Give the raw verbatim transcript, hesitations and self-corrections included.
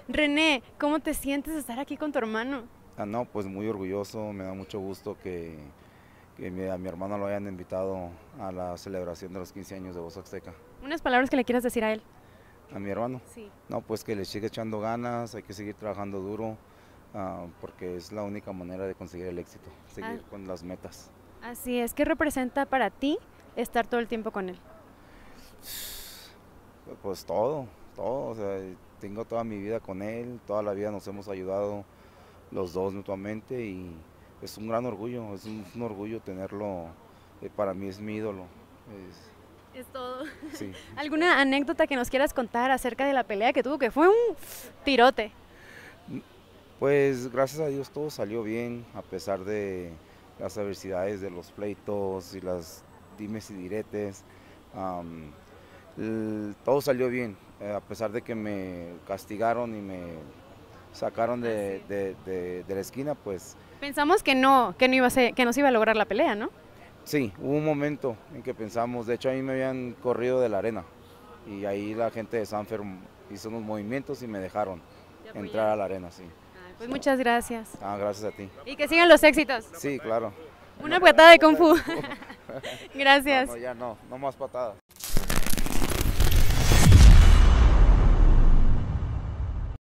René, ¿cómo te sientes de estar aquí con tu hermano? Ah, no, pues muy orgulloso, me da mucho gusto que, que mi- a mi hermano lo hayan invitado a la celebración de los quince años de Voz Azteca. Unas palabras que le quieras decir a él. A mi hermano, Sí. no, pues que le siga echando ganas, hay que seguir trabajando duro, ah, porque es la única manera de conseguir el éxito, Ah, seguir con las metas. así es, ¿qué representa para ti estar todo el tiempo con él? Pues todo, todo, o sea, tengo toda mi vida con él, toda la vida nos hemos ayudado los dos mutuamente y es un gran orgullo, es un, un orgullo tenerlo, eh, para mí es mi ídolo. es- Es todo. sí, es todo. ¿Alguna anécdota que nos quieras contar acerca de la pelea que tuvo, que fue un tirote? Pues gracias a Dios todo salió bien, a pesar de las adversidades de los pleitos y las dimes y diretes. am, l- Todo salió bien, eh, a pesar de que me castigaron y me sacaron de, Así. de- de- de la esquina, pues Pensamos que no, que no iba a ser, que no se iba a lograr la pelea, ¿no? sí, hubo un momento en que pensamos, de hecho a mí me habían corrido de la arena y ahí la gente de Sanfer hizo unos movimientos y me dejaron Te entrar a apoyaron. la arena, sí. Ay, pues muchas gracias. Ah, gracias a ti. Y que sigan los éxitos. Sí, claro. Una patada de Kung Fu. No, Gracias. no, ya no, no más patadas.